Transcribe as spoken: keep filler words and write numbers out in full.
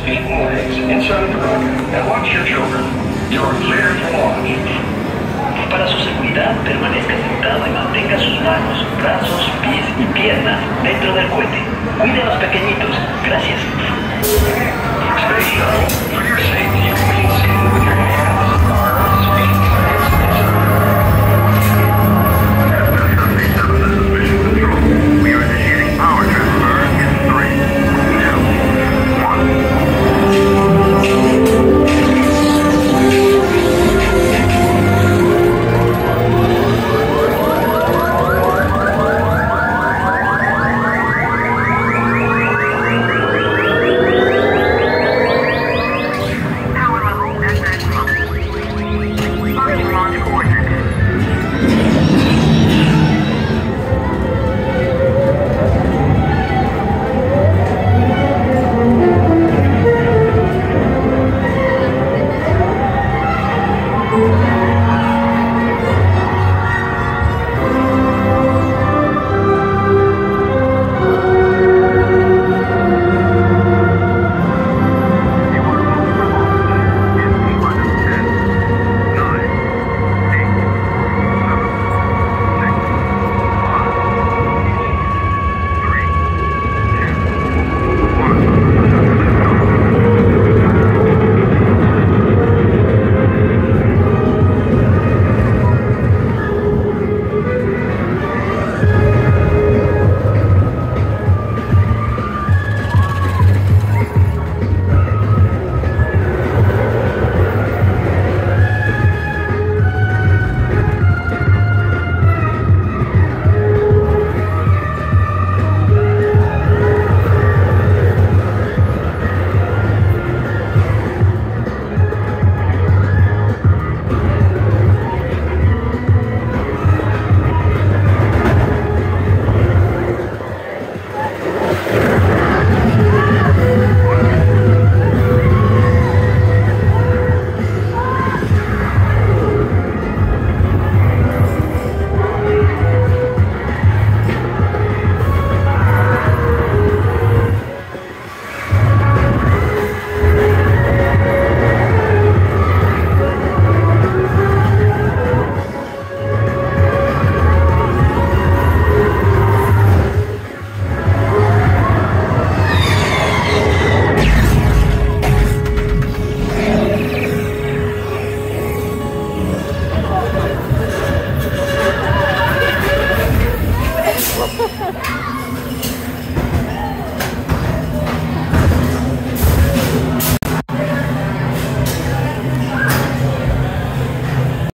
feet and legs inside the rocket and watch your children. You're cleared for launch. Para su seguridad, permanezca sentado y mantenga sus manos, brazos, pies y piernas dentro del cohete. Cuide a los pequeñitos. Gracias.